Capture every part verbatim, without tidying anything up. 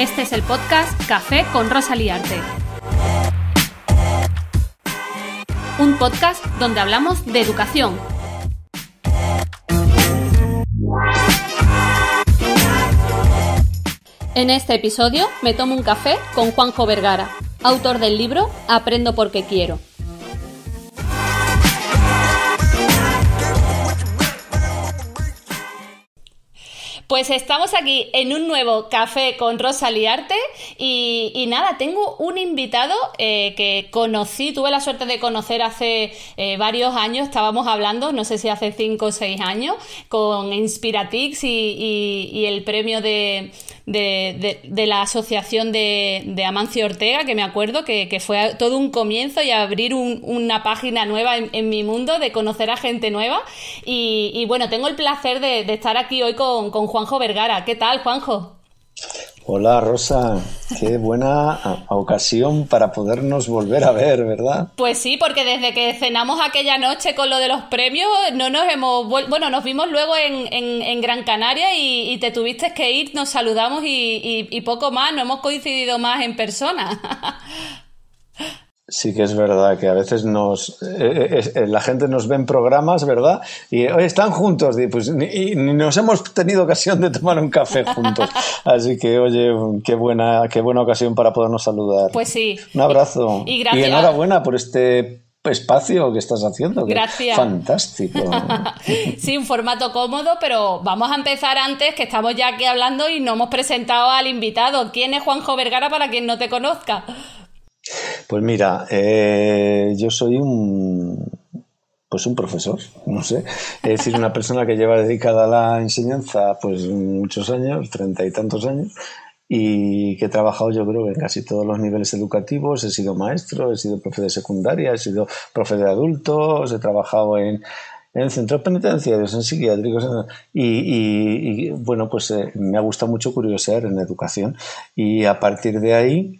Este es el podcast Café con Rosa Liarte. Un podcast donde hablamos de educación. En este episodio me tomo un café con Juanjo Vergara, autor del libro Aprendo porque quiero. Pues estamos aquí en un nuevo Café con Rosa Liarte y, y nada, tengo un invitado eh, que conocí, tuve la suerte de conocer hace eh, varios años, estábamos hablando, no sé si hace cinco o seis años, con Inspiratix y, y, y el premio de, de, de, de la asociación de, de Amancio Ortega, que me acuerdo que, que fue todo un comienzo y abrir un, una página nueva en, en mi mundo, de conocer a gente nueva y, y bueno, tengo el placer de, de estar aquí hoy con, con Juan Juanjo Vergara. ¿Qué tal, Juanjo? Hola, Rosa. Qué buena ocasión para podernos volver a ver, ¿verdad? Pues sí, porque desde que cenamos aquella noche con lo de los premios, no nos hemos... Bueno, nos vimos luego en, en, en Gran Canaria y, y te tuviste que ir, nos saludamos y, y, y poco más, no hemos coincidido más en persona. Sí que es verdad que a veces nos eh, eh, la gente nos ve en programas, ¿verdad? Y hoy están juntos, y pues ni, ni nos hemos tenido ocasión de tomar un café juntos. Así que, oye, qué buena, qué buena ocasión para podernos saludar. Pues sí. Un abrazo. Y, y, gracias. Y enhorabuena por este espacio que estás haciendo. Gracias. Fantástico. Sí, un formato cómodo, pero vamos a empezar antes, que estamos ya aquí hablando y no hemos presentado al invitado. ¿Quién es Juanjo Vergara para quien no te conozca? Pues mira, eh, yo soy un, pues un profesor, no sé, es decir, una persona que lleva dedicada a la enseñanza pues muchos años, treinta y tantos años, y que he trabajado yo creo en casi todos los niveles educativos. He sido maestro, he sido profe de secundaria, he sido profe de adultos, he trabajado en, en centros penitenciarios, en psiquiátricos, y, y, y bueno, pues eh, me ha gustado mucho curiosear en educación, y a partir de ahí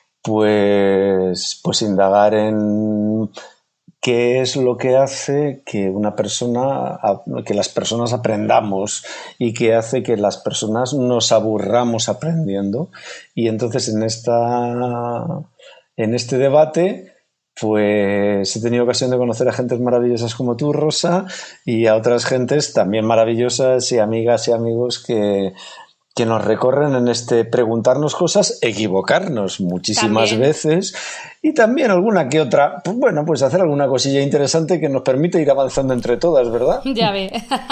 Pues, pues indagar en qué es lo que hace que una persona, que las personas aprendamos y qué hace que las personas nos aburramos aprendiendo. Y entonces en esta, en este debate, pues he tenido ocasión de conocer a gentes maravillosas como tú, Rosa, y a otras gentes también maravillosas y amigas y amigos que que nos recorren en este preguntarnos cosas, equivocarnos muchísimas también. veces y también alguna que otra, pues bueno, pues hacer alguna cosilla interesante que nos permite ir avanzando entre todas, ¿verdad? Ya ves.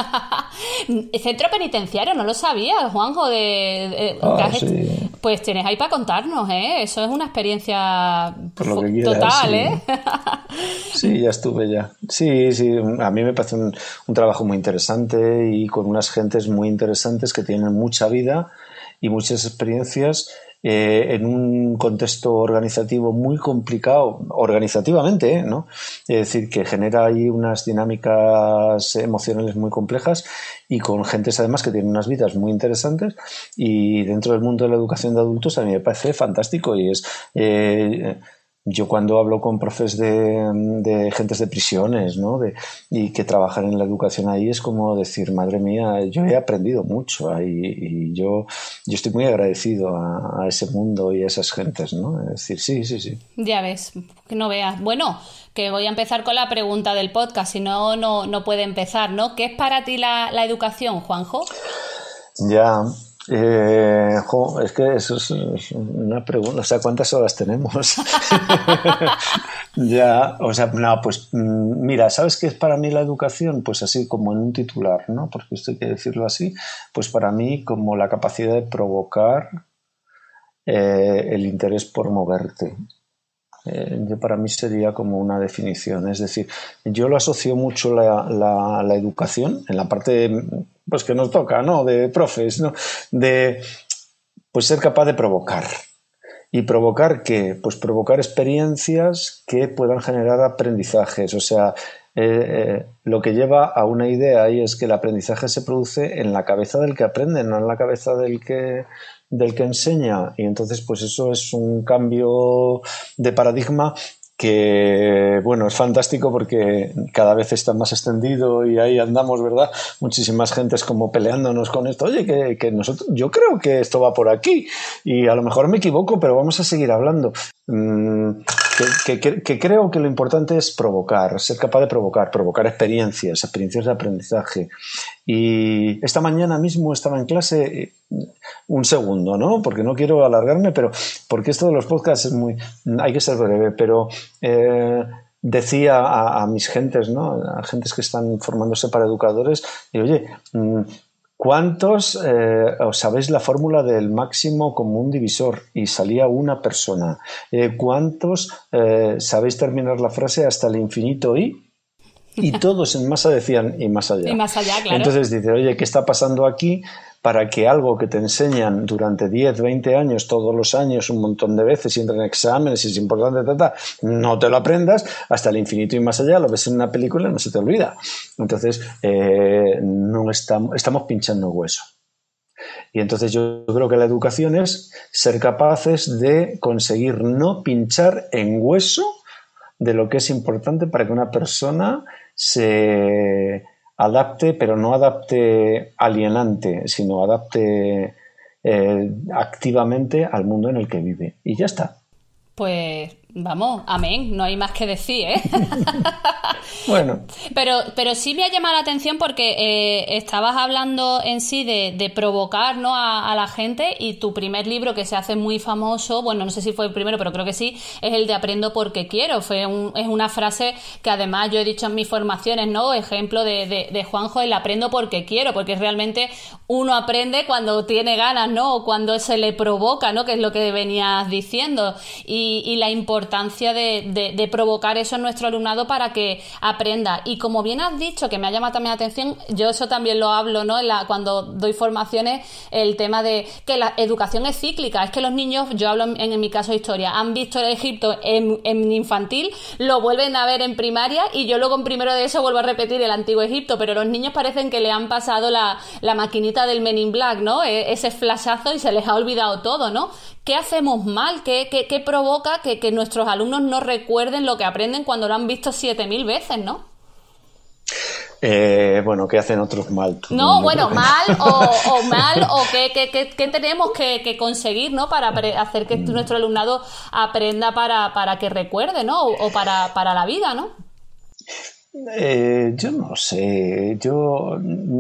Centro penitenciario, no lo sabía, Juanjo, de, de ah, que sí. Pues tienes ahí para contarnos, ¿eh? Eso es una experiencia por lo que quieras, total, sí. ¿eh? Sí, ya estuve ya. Sí, sí, a mí me parece un, un trabajo muy interesante y con unas gentes muy interesantes que tienen mucha vida y muchas experiencias eh, en un contexto organizativo muy complicado, organizativamente, ¿eh? ¿no? Es decir, que genera ahí unas dinámicas emocionales muy complejas y con gentes además que tienen unas vidas muy interesantes, y dentro del mundo de la educación de adultos a mí me parece fantástico. Y es... Eh, Yo cuando hablo con profes de, de gentes de prisiones, ¿no? de, y que trabajan en la educación ahí, es como decir, madre mía, yo he aprendido mucho ahí, y yo, yo estoy muy agradecido a, a ese mundo y a esas gentes, ¿no? Es decir, sí, sí, sí. Ya ves, que no veas. Bueno, que voy a empezar con la pregunta del podcast, si no, no, no puede empezar, ¿no? ¿Qué es para ti la, la educación, Juanjo? Ya... Eh, jo, es que eso es una pregunta, o sea, ¿cuántas horas tenemos? Ya, o sea, no, pues mira, ¿sabes qué es para mí la educación? Pues así como en un titular, ¿no? Porque esto hay que decirlo así, pues para mí como la capacidad de provocar eh, el interés por moverte. Eh, yo para mí sería como una definición, es decir, yo lo asocio mucho la, la, la educación en la parte pues que nos toca, ¿no? De profes, ¿no? De pues ser capaz de provocar. ¿Y provocar qué? Pues provocar experiencias que puedan generar aprendizajes. O sea, eh, eh, lo que lleva a una idea ahí es que el aprendizaje se produce en la cabeza del que aprende, no en la cabeza del que del que enseña. Y entonces pues eso es un cambio de paradigma que, bueno, es fantástico porque cada vez está más extendido y ahí andamos, ¿verdad? Muchísimas gentes como peleándonos con esto. Oye, que, que nosotros, yo creo que esto va por aquí y a lo mejor me equivoco, pero vamos a seguir hablando. Mm, que, que, que creo que lo importante es provocar, ser capaz de provocar, provocar experiencias, experiencias de aprendizaje. Y esta mañana mismo estaba en clase, un segundo, ¿no? Porque no quiero alargarme, pero porque esto de los podcasts es muy, hay que ser breve, pero eh, decía a, a mis gentes, ¿no? A gentes que están formándose para educadores, y oye, ¿cuántos eh, os sabéis la fórmula del máximo común divisor? Y salía una persona. Eh, ¿Cuántos eh, sabéis terminar la frase hasta el infinito y? Y todos en masa decían y más allá. Y más allá, claro. Entonces dice, oye, ¿qué está pasando aquí? Para que algo que te enseñan durante diez, veinte años, todos los años, un montón de veces, y entran en exámenes, y es importante, tata, no te lo aprendas hasta el infinito y más allá, lo ves en una película y no se te olvida. Entonces, eh, no estamos, estamos pinchando hueso. Y entonces yo creo que la educación es ser capaces de conseguir no pinchar en hueso de lo que es importante para que una persona se adapte, pero no adapte alienante, sino adapte eh, activamente al mundo en el que vive. Y ya está. Pues vamos, amén, no hay más que decir, ¿eh? Bueno. Pero, pero sí me ha llamado la atención porque eh, estabas hablando en sí de, de provocar, ¿no? a, a la gente, y tu primer libro, que se hace muy famoso, bueno, no sé si fue el primero, pero creo que sí, es el de Aprendo porque quiero. Fue un, es una frase que además yo he dicho en mis formaciones, ¿no? Ejemplo de, de, de Juanjo, el aprendo porque quiero, porque realmente uno aprende cuando tiene ganas, ¿no? O cuando se le provoca, ¿no? Que es lo que venías diciendo. Y, y la importancia de, de, de provocar eso en nuestro alumnado para que aprenda. Y como bien has dicho, que me ha llamado también la atención, yo eso también lo hablo, ¿no? En la, cuando doy formaciones, el tema de que la educación es cíclica. Es que los niños, yo hablo en, en mi caso de historia, han visto Egipto en, en infantil, lo vuelven a ver en primaria, y yo luego en primero de eso vuelvo a repetir el antiguo Egipto, pero los niños parecen que le han pasado la, la maquinita del Men in Black, ¿no? E, ese flashazo, y se les ha olvidado todo, ¿no? ¿Qué hacemos mal? ¿Qué, qué, qué provoca que, que nuestros alumnos no recuerden lo que aprenden cuando lo han visto siete mil veces, ¿no? Eh, bueno, ¿qué hacen otros mal? Tú, no, no, bueno, mal o, o mal, o qué, qué, qué, qué tenemos que, que conseguir, ¿no? Para hacer que nuestro alumnado aprenda para, para que recuerde, ¿no? O, o para, para la vida, ¿no? Eh, yo no sé, yo...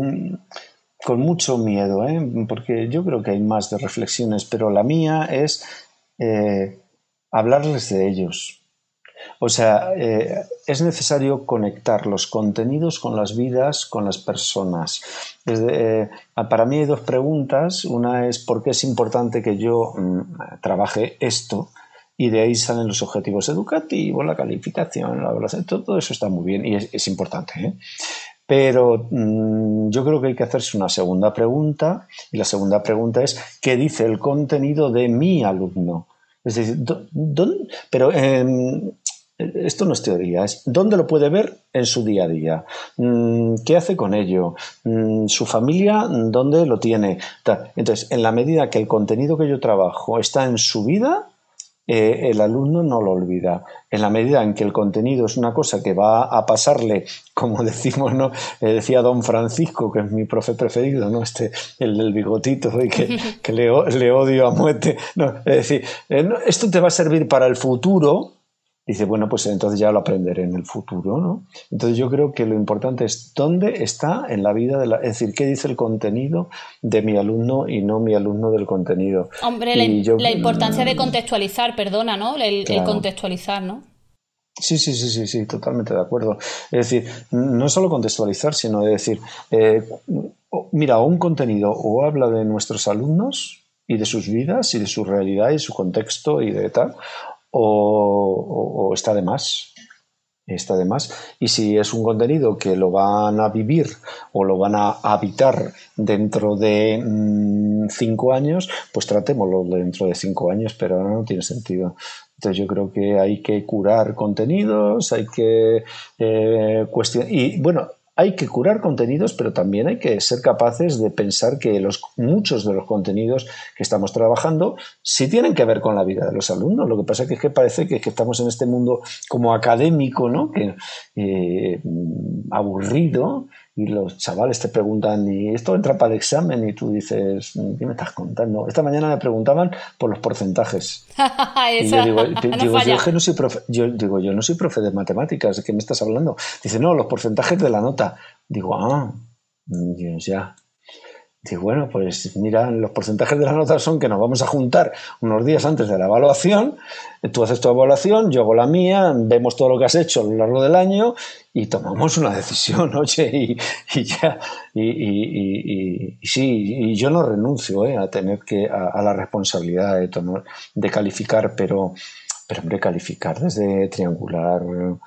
Con mucho miedo, ¿eh? Porque yo creo que hay más de reflexiones, pero la mía es eh, hablarles de ellos. O sea, eh, es necesario conectar los contenidos con las vidas, con las personas. Desde, eh, para mí hay dos preguntas. Una es ¿por qué es importante que yo mmm, trabaje esto? Y de ahí salen los objetivos educativos, la calificación, la evaluación, todo eso está muy bien y es, es importante, ¿eh? Pero mmm, yo creo que hay que hacerse una segunda pregunta, y la segunda pregunta es ¿qué dice el contenido de mi alumno? Es decir, ¿dónde? Pero eh, esto no es teoría, es ¿dónde lo puede ver en su día a día? ¿Qué hace con ello? ¿Su familia dónde lo tiene? Entonces, en la medida que el contenido que yo trabajo está en su vida, Eh, el alumno no lo olvida. En la medida en que el contenido es una cosa que va a pasarle, como decimos, ¿no? Eh, decía don Francisco, que es mi profe preferido, ¿no? Este, el del bigotito, y que, que le, le odio a muerte. No, es decir, eh, no, esto te va a servir para el futuro. Dice, bueno, pues entonces ya lo aprenderé en el futuro, ¿no? Entonces yo creo que lo importante es dónde está en la vida de la... Es decir, qué dice el contenido de mi alumno y no mi alumno del contenido. Hombre, la, yo, la importancia de contextualizar, perdona, ¿no? El, claro. el contextualizar, ¿no? Sí, sí, sí, sí, sí, totalmente de acuerdo. Es decir, no solo contextualizar, sino de decir, eh, mira, un contenido o habla de nuestros alumnos y de sus vidas y de su realidad y su contexto y de tal... O, o, o está de más, está de más. Y si es un contenido que lo van a vivir o lo van a habitar dentro de mmm, cinco años, pues tratémoslo dentro de cinco años, pero ahora no tiene sentido. Entonces yo creo que hay que curar contenidos, hay que eh, cuestionar. Y bueno, hay que curar contenidos, pero también hay que ser capaces de pensar que los, muchos de los contenidos que estamos trabajando sí tienen que ver con la vida de los alumnos. Lo que pasa es que parece que, que estamos en este mundo como académico, ¿no? Que, eh, aburrido, y los chavales te preguntan, ¿y esto entra para el examen? Y tú dices, ¿qué me estás contando? Esta mañana me preguntaban por los porcentajes. Y yo digo, digo no yo, que no soy profe, yo digo, yo no soy profe de matemáticas, ¿de qué me estás hablando? Dice, no, los porcentajes de la nota. Digo, ah, Dios, ya. Digo, bueno, pues mira, los porcentajes de la nota son que nos vamos a juntar unos días antes de la evaluación, tú haces tu evaluación, yo hago la mía, vemos todo lo que has hecho a lo largo del año y tomamos una decisión, oye, y, y ya, y, y, y, y sí, y yo no renuncio eh, a tener que, a, a la responsabilidad de, tomar, de calificar, pero, pero hombre, calificar desde triangular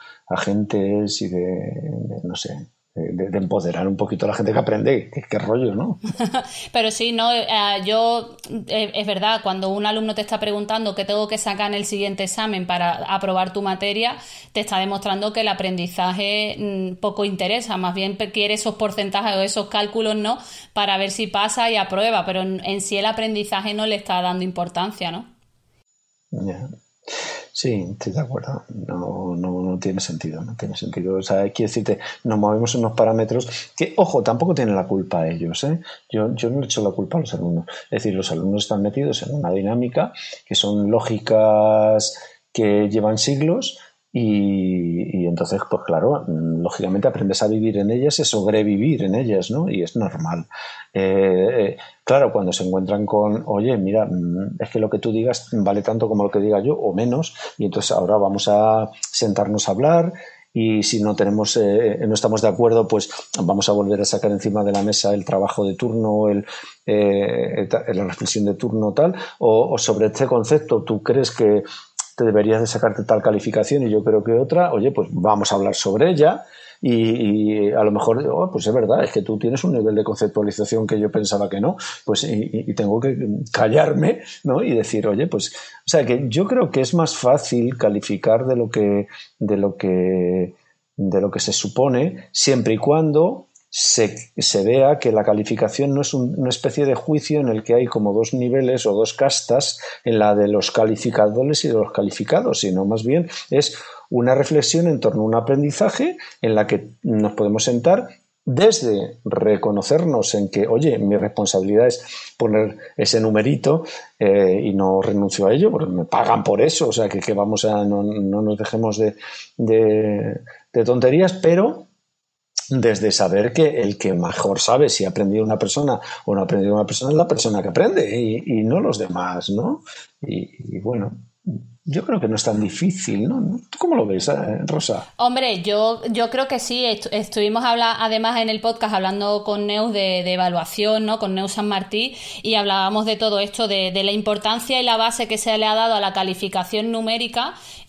agentes y de, de no sé, De, de empoderar un poquito a la gente que aprende, qué, qué rollo, ¿no? Pero sí, no, eh, yo, eh, es verdad, cuando un alumno te está preguntando qué tengo que sacar en el siguiente examen para aprobar tu materia, te está demostrando que el aprendizaje mmm, poco interesa, más bien quiere esos porcentajes o esos cálculos, ¿no? Para ver si pasa y aprueba, pero en, en sí el aprendizaje no le está dando importancia, ¿no? Yeah. Sí, estoy de acuerdo. No, no, no tiene sentido, no tiene sentido. O sea, quiero decirte, nos movemos en unos parámetros que, ojo, tampoco tienen la culpa ellos, ¿eh? Yo, yo no le echo la culpa a los alumnos. Es decir, los alumnos están metidos en una dinámica que son lógicas que llevan siglos y, y entonces, pues claro, lógicamente aprendes a vivir en ellas y sobrevivir en ellas, ¿no? Y es normal. Eh, eh, claro, cuando se encuentran con, oye, mira, es que lo que tú digas vale tanto como lo que diga yo o menos, y entonces ahora vamos a sentarnos a hablar y si no tenemos, eh, no estamos de acuerdo, pues vamos a volver a sacar encima de la mesa el trabajo de turno, el, eh, la reflexión de turno tal, o, o sobre este concepto tú crees que te deberías de sacarte tal calificación y yo creo que otra, oye, pues vamos a hablar sobre ella. Y, y a lo mejor, oh, pues es verdad, es que tú tienes un nivel de conceptualización que yo pensaba que no, pues y, y tengo que callarme, ¿no? Y decir, oye, pues, o sea, que yo creo que es más fácil calificar de lo que, de lo que, de lo que se supone, siempre y cuando se, se vea que la calificación no es un, una especie de juicio en el que hay como dos niveles o dos castas, en la de los calificadores y de los calificados, sino más bien es una reflexión en torno a un aprendizaje en la que nos podemos sentar desde reconocernos en que, oye, mi responsabilidad es poner ese numerito eh, y no renuncio a ello porque me pagan por eso, o sea, que, que vamos a, no, no nos dejemos de, de, de tonterías, pero desde saber que el que mejor sabe si ha aprendido una persona o no ha aprendido una persona es la persona que aprende y, y no los demás, ¿no? Y, y bueno, yo creo que no es tan difícil, ¿no? ¿Tú cómo lo ves, eh, Rosa? Hombre, yo, yo creo que sí. Est- estuvimos habla además en el podcast hablando con Neus de, de evaluación, ¿no? Con Neus San Martí, y hablábamos de todo esto, de, de la importancia y la base que se le ha dado a la calificación numérica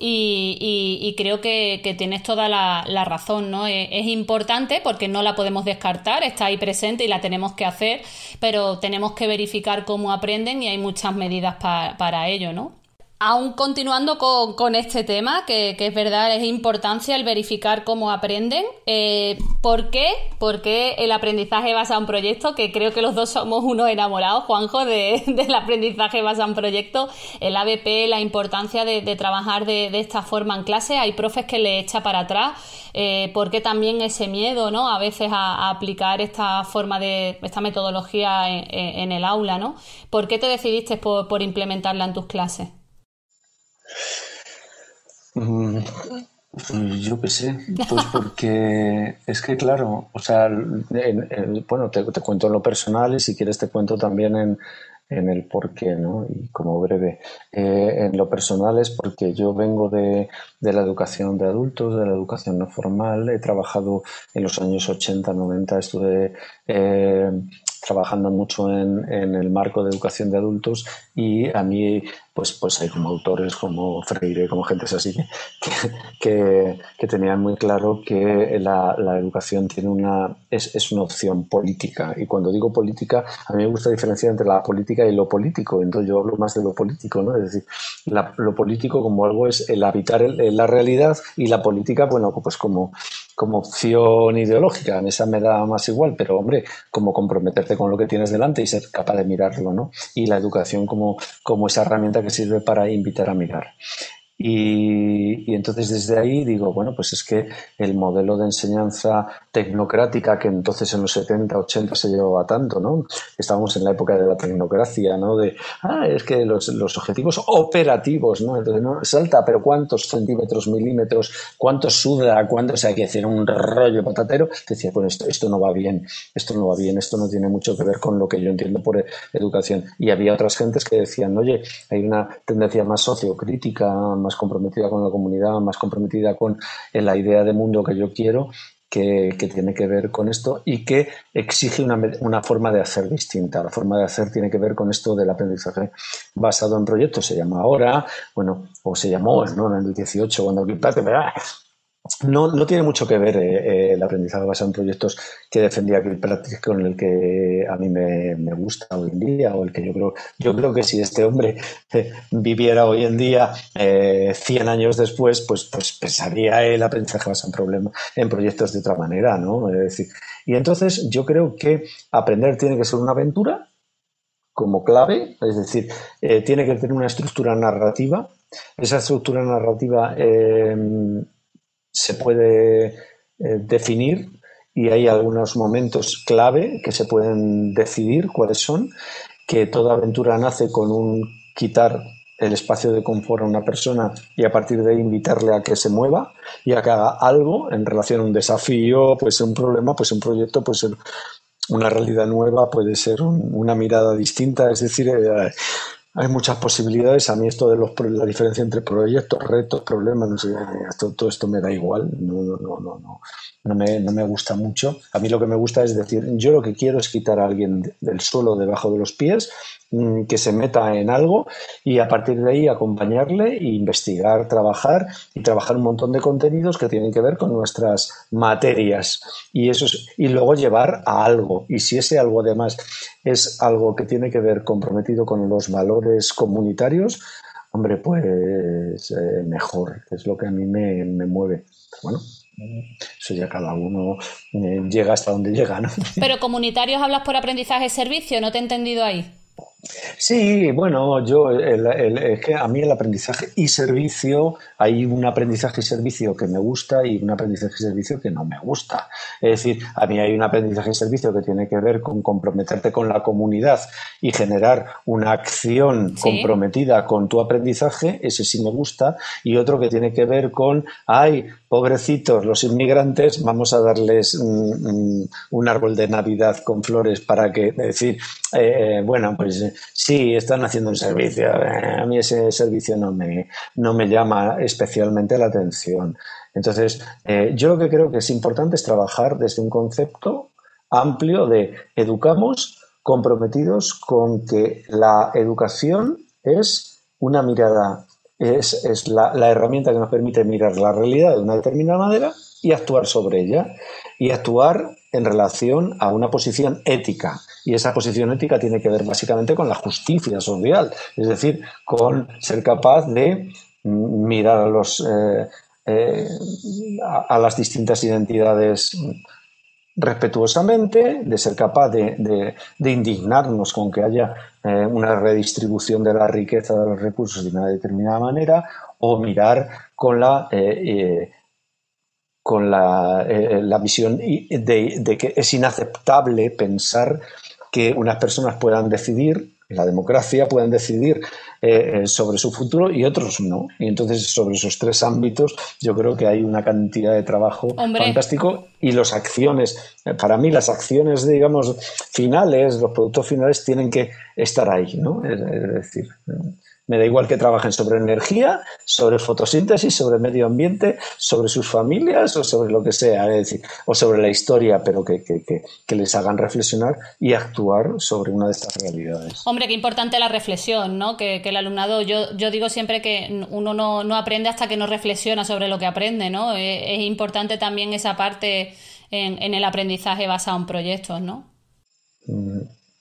y, y, y creo que, que tienes toda la, la razón, ¿no? Es, es importante porque no la podemos descartar, está ahí presente y la tenemos que hacer, pero tenemos que verificar cómo aprenden y hay muchas medidas pa, para ello, ¿no? Aún continuando con, con este tema, que, que es verdad, es importancia el verificar cómo aprenden. Eh, ¿Por qué? Porque el aprendizaje basado en proyectos, que creo que los dos somos unos enamorados, Juanjo, de, del aprendizaje basado en proyectos, el A B P, la importancia de, de trabajar de, de esta forma en clase. Hay profes que le echa para atrás, eh, porque también ese miedo, ¿no? A veces a, a aplicar esta forma de, esta metodología en, en el aula, ¿no? ¿Por qué te decidiste por, por implementarla en tus clases? Mm, pues yo qué sé, pues porque es que claro, o sea, en- en- bueno, te, te cuento en lo personal y si quieres te cuento también en, en el por qué, ¿no? Y como breve. Eh, en lo personal es porque yo vengo de, de la educación de adultos, de la educación no formal, he trabajado en los años ochenta noventa estuve eh, trabajando mucho en, en el marco de educación de adultos y a mí pues, pues hay como autores como Freire, como gentes así que, que, que tenían muy claro que la, la educación tiene una, es, es una opción política y cuando digo política a mí me gusta diferenciar entre la política y lo político, entonces yo hablo más de lo político, ¿no? Es decir, la, lo político como algo es el habitar el, la realidad y la política, bueno, pues como como opción ideológica, a mí esa me da más igual, pero hombre, como comprometerte con lo que tienes delante y ser capaz de mirarlo, ¿no? Y la educación como, como esa herramienta que sirve para invitar a mirar. Y, y entonces desde ahí digo, bueno, pues es que el modelo de enseñanza tecnocrática que entonces en los setenta, ochenta se llevaba tanto, ¿no? Estábamos en la época de la tecnocracia, ¿no? De, ah, es que los, los objetivos operativos, ¿no? Entonces, ¿no? Salta, pero ¿cuántos centímetros, milímetros? ¿Cuánto suda? ¿Cuánto? O sea, hay que hacer un rollo patatero. Decía, bueno, esto, esto no va bien, esto no va bien, esto no tiene mucho que ver con lo que yo entiendo por educación. Y había otras gentes que decían, oye, hay una tendencia más sociocrítica, más comprometida con la comunidad, más comprometida con la idea de mundo que yo quiero, que, que tiene que ver con esto y que exige una, una forma de hacer distinta. La forma de hacer tiene que ver con esto del aprendizaje basado en proyectos. Se llama ahora, bueno, o se llamó, ¿no? En el dieciocho, cuando No, no tiene mucho que ver eh, eh, el aprendizaje basado en proyectos que defendía Kilpatrick con el que a mí me, me gusta hoy en día, o el que yo creo, yo creo que si este hombre eh, viviera hoy en día eh, cien años después, pues, pues pensaría el aprendizaje basado en, problema, en proyectos de otra manera, ¿no? Es decir, y entonces yo creo que aprender tiene que ser una aventura como clave, es decir, eh, tiene que tener una estructura narrativa. Esa estructura narrativa eh, se puede eh, definir y hay algunos momentos clave que se pueden decidir cuáles son, que toda aventura nace con un quitar el espacio de confort a una persona y a partir de ahí invitarle a que se mueva y a que haga algo en relación a un desafío, puede ser un problema, puede ser un proyecto, puede ser una realidad nueva, puede ser un, una mirada distinta, es decir, eh, hay muchas posibilidades. A mí esto de los, la diferencia entre proyectos, retos, problemas, no sé, esto, todo esto me da igual, no, no, no, no, no, no, me, no me gusta mucho. A mí lo que me gusta es decir, yo lo que quiero es quitar a alguien del suelo debajo de los pies, que se meta en algo y a partir de ahí acompañarle e investigar, trabajar y trabajar un montón de contenidos que tienen que ver con nuestras materias y, eso es, y luego llevar a algo. Y si ese algo además es algo que tiene que ver comprometido con los valores comunitarios, hombre, pues eh, mejor, que es lo que a mí me, me mueve. Pero bueno, eso ya cada uno eh, llega hasta donde llega, ¿no? Pero comunitarios hablas por aprendizaje-servicio, ¿no te he entendido ahí? Sí, bueno, yo el, el, es que a mí el aprendizaje y servicio, hay un aprendizaje y servicio que me gusta y un aprendizaje y servicio que no me gusta. Es decir, a mí hay un aprendizaje y servicio que tiene que ver con comprometerte con la comunidad y generar una acción ¿sí? comprometida con tu aprendizaje, ese sí me gusta, y otro que tiene que ver con, ay, pobrecitos, los inmigrantes, vamos a darles un, un árbol de Navidad con flores para que, es decir, eh, bueno, pues sí, están haciendo un servicio. A mí ese servicio no me, no me llama especialmente la atención. Entonces, eh, yo lo que creo que es importante es trabajar desde un concepto amplio de educamos comprometidos con que la educación es una mirada, es, es la, la herramienta que nos permite mirar la realidad de una determinada manera y actuar sobre ella. Y actuar en relación a una posición ética. Y esa posición ética tiene que ver básicamente con la justicia social, es decir, con ser capaz de mirar a, los, eh, eh, a, a las distintas identidades respetuosamente, de ser capaz de, de, de indignarnos con que haya eh, una redistribución de la riqueza de los recursos de una determinada manera, o mirar con la... Eh, eh, con la, eh, la visión de, de que es inaceptable pensar que unas personas puedan decidir, en la democracia puedan decidir eh, sobre su futuro y otros no. Y entonces sobre esos tres ámbitos yo creo que hay una cantidad de trabajo Hombre. fantástico y las acciones, para mí las acciones, digamos, finales, los productos finales tienen que estar ahí, ¿no? Es, es decir... Me da igual que trabajen sobre energía, sobre fotosíntesis, sobre medio ambiente, sobre sus familias o sobre lo que sea, es decir, o sobre la historia, pero que, que, que, que les hagan reflexionar y actuar sobre una de estas realidades. Hombre, qué importante la reflexión, ¿no? Que, que el alumnado, yo, yo digo siempre que uno no, no aprende hasta que no reflexiona sobre lo que aprende, ¿no? Es, es importante también esa parte en, en el aprendizaje basado en proyectos, ¿no? Mm.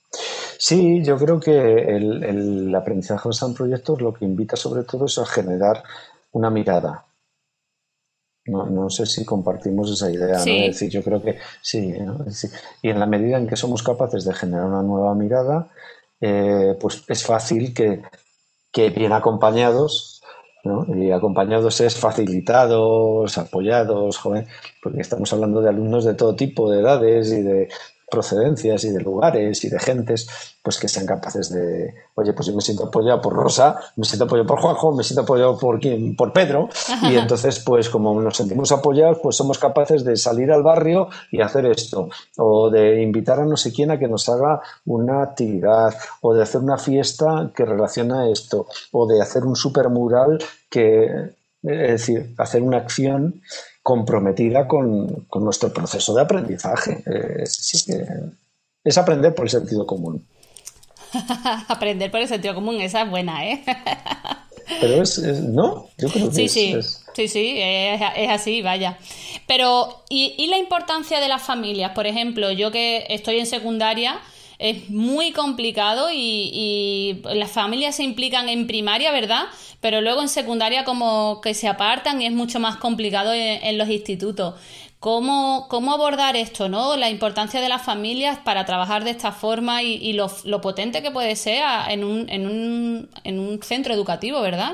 Sí, yo creo que el, el aprendizaje basado en proyectos lo que invita sobre todo es a generar una mirada. No, no sé si compartimos esa idea, ¿no? Es Sí. decir, yo creo que sí, ¿no? Es decir, y en la medida en que somos capaces de generar una nueva mirada, eh, pues es fácil que, que bien acompañados, ¿no? Y acompañados es facilitados, apoyados, joven, porque estamos hablando de alumnos de todo tipo de edades y de procedencias y de lugares y de gentes, pues que sean capaces de, oye, pues yo me siento apoyado por Rosa, me siento apoyado por Juanjo, me siento apoyado por quién, por Pedro, y entonces, pues como nos sentimos apoyados, pues somos capaces de salir al barrio y hacer esto, o de invitar a no sé quién a que nos haga una actividad, o de hacer una fiesta que relaciona esto, o de hacer un super mural que, es decir, hacer una acción comprometida con, con nuestro proceso de aprendizaje. Eh, sí que es aprender por el sentido común. Aprender por el sentido común, esa es buena, ¿eh? Pero es, es no, yo creo que Sí, es, sí, es sí, sí, es, es así, vaya. Pero, ¿y, y la importancia de las familias? Por ejemplo, yo que estoy en secundaria, es muy complicado y, y las familias se implican en primaria, ¿verdad? Pero luego en secundaria como que se apartan y es mucho más complicado en, en los institutos. ¿Cómo, cómo abordar esto, ¿no? La importancia de las familias para trabajar de esta forma y, y lo, lo potente que puede ser a- en un, en un, en un centro educativo, ¿verdad?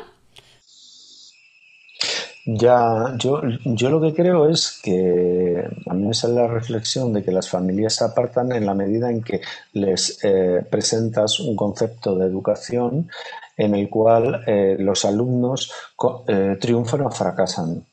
ya, yo, yo lo que creo es que a mí me sale la reflexión de que las familias se apartan en la medida en que les eh, presentas un concepto de educación en el cual eh, los alumnos co- eh, triunfan o fracasan.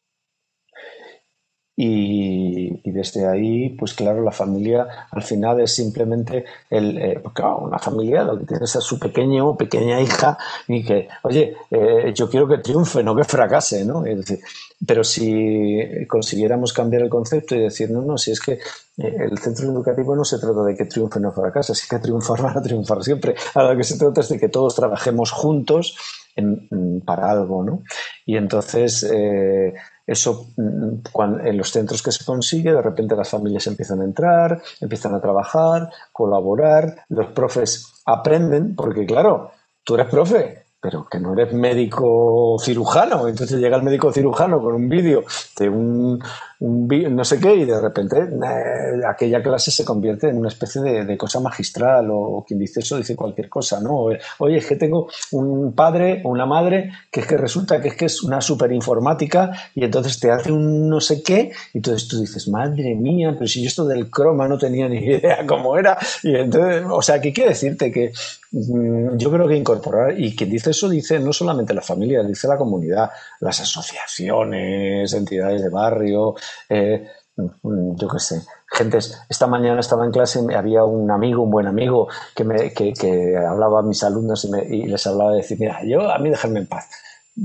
Y, y desde ahí, pues claro, la familia al final es simplemente el, eh, porque, claro, una familia lo que tiene es a su pequeño o pequeña hija y que, oye, eh, yo quiero que triunfe, no que fracase, ¿no? Es decir, pero si consiguiéramos cambiar el concepto y decir, no, no, si es que eh, el centro educativo no se trata de que triunfe o no fracase, si es que triunfar van a triunfar siempre. Ahora lo que se trata es de que todos trabajemos juntos en, para algo, ¿no? Y entonces, eh, eso, cuando, en los centros que se consigue, de repente las familias empiezan a entrar, empiezan a trabajar, colaborar, los profes aprenden, porque claro, tú eres profe, pero que no eres médico cirujano. Entonces llega el médico cirujano con un vídeo de un, un no sé qué y de repente eh, aquella clase se convierte en una especie de, de cosa magistral o, o quien dice eso dice cualquier cosa, ¿no? Oye, es que tengo un padre o una madre que es que resulta que es que es una superinformática y entonces te hace un no sé qué y entonces tú dices, madre mía, pero si yo esto del croma no tenía ni idea cómo era. Y entonces, o sea, ¿qué quiere decirte? Que mm, yo creo que incorporar, y quien dice eso dice no solamente la familia, dice la comunidad, las asociaciones, entidades de barrio, eh, yo qué sé, gentes. Esta mañana estaba en clase y había un amigo, un buen amigo, que, me, que, que hablaba a mis alumnos y, me, y les hablaba de decir, mira, yo a mí dejarme en paz.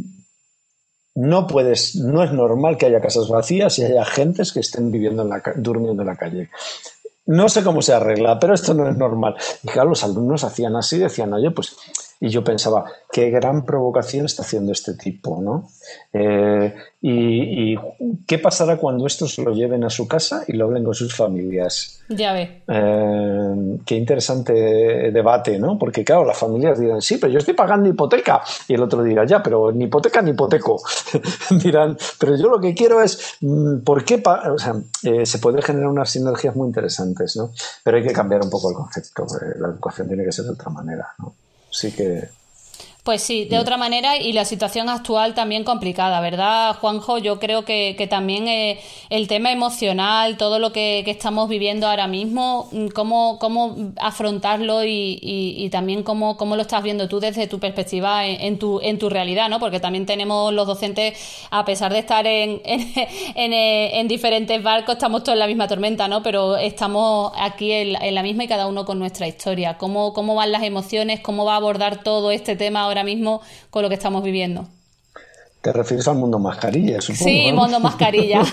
No puedes, no es normal que haya casas vacías y haya gentes que estén viviendo en la, durmiendo en la calle. No sé cómo se arregla, pero esto no es normal. Y claro, los alumnos hacían así, decían, oye, pues, y yo pensaba, qué gran provocación está haciendo este tipo, ¿no? Eh, y, y qué pasará cuando estos lo lleven a su casa y lo hablen con sus familias. Ya ves. Eh, qué interesante debate, ¿no? Porque claro, las familias dirán, sí, pero yo estoy pagando hipoteca. Y el otro dirá, ya, pero ni hipoteca ni hipoteco. Dirán, pero yo lo que quiero es, ¿por qué? O sea, eh, se pueden generar unas sinergias muy interesantes, ¿no? Pero hay que cambiar un poco el concepto. Eh, la educación tiene que ser de otra manera, ¿no? Sí que... Pues sí, de otra manera y la situación actual también complicada, ¿verdad, Juanjo? Yo creo que, que también eh, el tema emocional, todo lo que, que estamos viviendo ahora mismo, cómo, cómo afrontarlo y, y, y también cómo, cómo lo estás viendo tú desde tu perspectiva en, en, tu, en tu realidad, ¿no? Porque también tenemos los docentes, a pesar de estar en, en, en, en diferentes barcos, estamos todos en la misma tormenta, ¿no? Pero estamos aquí en, en la misma y cada uno con nuestra historia. ¿Cómo, cómo van las emociones? ¿Cómo va a abordar todo este tema ahora mismo con lo que estamos viviendo? Te refieres al mundo mascarilla, Sí, supongo, ¿no? mundo mascarilla.